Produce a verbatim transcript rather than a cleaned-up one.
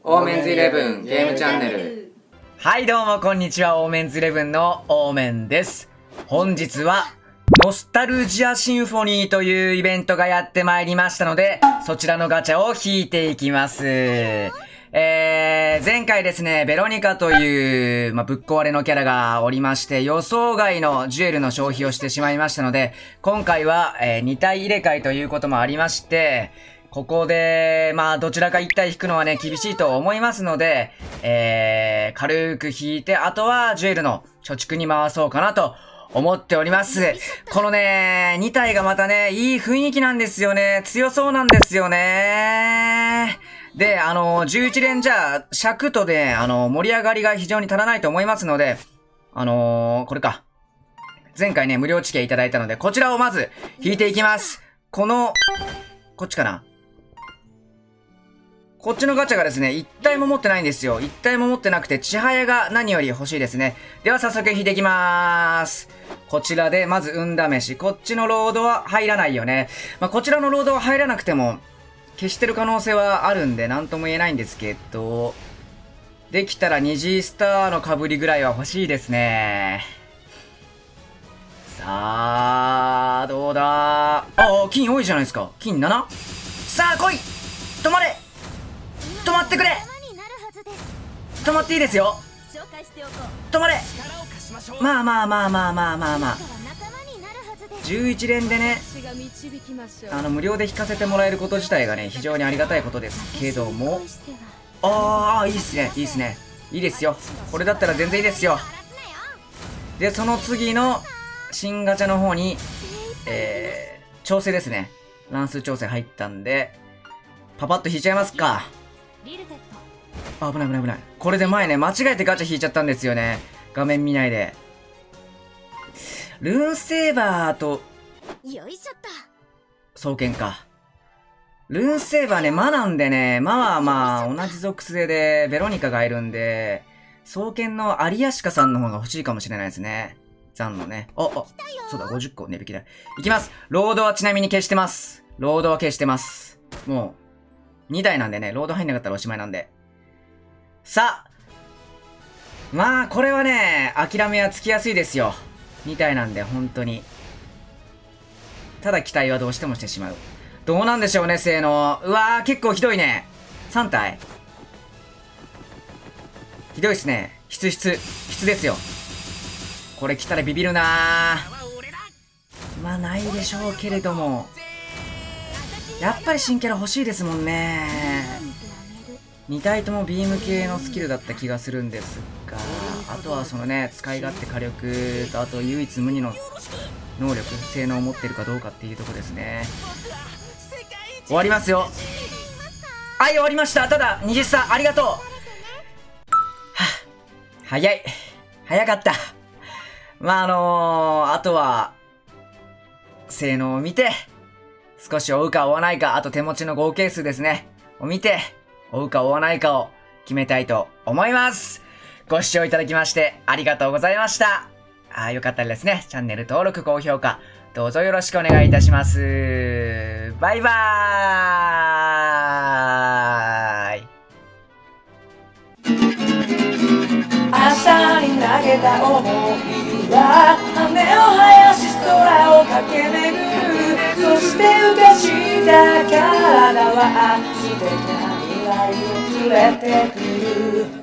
オーメンズイレブンゲームチャンネル。 はいどうもこんにちは、オーメンズイレブンのオーメンです。本日はノスタルジアシンフォニーというイベントがやってまいりましたので、そちらのガチャを引いていきます。えー、前回ですね、ベロニカという、まあ、ぶっ壊れのキャラがおりまして、予想外のジュエルの消費をしてしまいましたので、今回は、えー、に体入れ替えということもありまして、ここで、まあ、どちらかいち体引くのはね、厳しいと思いますので、えー、軽く引いて、あとはジュエルの貯蓄に回そうかなと思っております。このね、に体がまたね、いい雰囲気なんですよね。強そうなんですよね。で、あの、じゅういち連じゃ、尺とで、あの、盛り上がりが非常に足らないと思いますので、あのー、これか。前回ね、無料チケいただいたので、こちらをまず、引いていきます。この、こっちかな。こっちのガチャがですね、いち体も持ってないんですよ。いち体も持ってなくて、ちはやが何より欲しいですね。では早速引いていきまーす。こちらで、まず運試し。こっちのロードは入らないよね。まあ、こちらのロードは入らなくても、消してる可能性はあるんで、なんとも言えないんですけど、できたらにジースターの被りぐらいは欲しいですね。さあ、どうだー。ああ、金多いじゃないですか。金なな。さあ、来い止まれ止まってくれ止まっていいですよ止まれまあまあまあまあまあまあまあ。じゅういち連でね、あの、無料で引かせてもらえること自体がね、非常にありがたいことですけども。ああ、いいっすね、いいっすね。いいですよ。これだったら全然いいですよ。で、その次の、新ガチャの方に、えー、調整ですね。乱数調整入ったんで、パパッと引いちゃいますか。あ、危ない危ない危ない。これで前ね、間違えてガチャ引いちゃったんですよね。画面見ないで。ルーンセーバーと、 よいしょっと。 双剣か。ルーンセーバーね、魔なんでね、魔はまあ、同じ属性で、ベロニカがいるんで、双剣のアリアシカさんの方が欲しいかもしれないですね。ザンのね。あ、あ、そうだ、ごじゅっこ値引きだ。いきます。ロードはちなみに消してます。ロードは消してます。もう、に体なんでね、ロード入んなかったらおしまいなんで。さあ、まあ、これはね、諦めはつきやすいですよ。に体なんで、本当に。ただ期待はどうしてもしてしまう。どうなんでしょうね、性能。うわー、結構ひどいね。さん体ひどいっすね。必必、必ですよ。これ来たらビビるなー。まあ、ないでしょうけれども。やっぱり新キャラ欲しいですもんね。に体ともビーム系のスキルだった気がするんですが、あとはそのね、使い勝手火力と、あと唯一無二の能力、性能を持ってるかどうかっていうとこですね。終わりますよ。はい、終わりました。ただ、にじゅっ差、ありがとう。はぁ、早い。早かった。まあ、あのー、あとは、性能を見て、少し追うか追わないか、あと手持ちの合計数ですね。を見て、追うか追わないかを決めたいと思います。ご視聴いただきましてありがとうございました。あー、よかったらですね、チャンネル登録、高評価、どうぞよろしくお願いいたします。バイバーイ。 明日に投げた想いは羽を生やし空を駆け巡る。そして浮かした体は素敵な未来を連れてくる。